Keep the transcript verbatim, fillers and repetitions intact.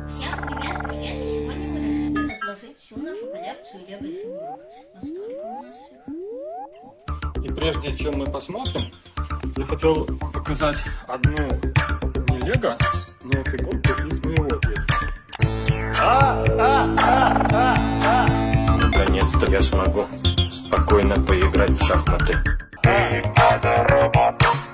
Всем привет, привет! И сегодня мы решили разложить всю нашу коллекцию лего-фигурок. Вот столько у нас их. И прежде чем мы посмотрим, я хотел показать одну не лего, но фигурку из моего детства. Наконец-то я смогу спокойно поиграть в шахматы.